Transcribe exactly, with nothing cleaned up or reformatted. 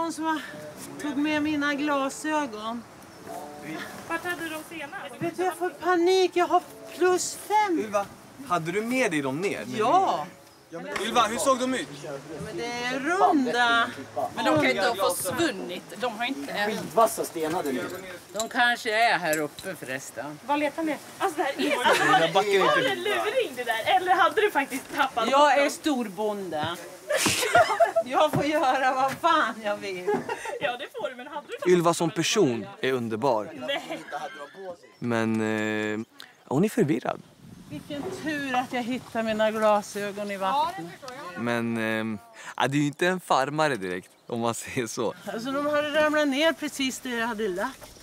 någon som tog med mina glasögon. Vart hade du dem senast? Vet du, jag får panik. Jag har plus fem. Ylva, hade du med dig dem ner? Ja. Ylva, hur såg de ut? Men det är runda. Men de kan ju inte ha försvunnit. De har inte... Skidvassa stenar där nere. De kanske är här uppe förresten. Vad letar ni? Alltså det här är... Alltså, var, det, var det en luring det där? Eller hade du faktiskt tappat? Jag är storbonde. Jag får göra vad fan jag vill. Ja, det får du, men hade du... Ylva som person är underbar. Nej. Men eh, hon är förvirrad. Vilken tur att jag hittar mina glasögon i vattnet. Men eh, det är ju inte en farmare direkt, om man säger så. Alltså de hade ramlat ner precis där jag hade lagt.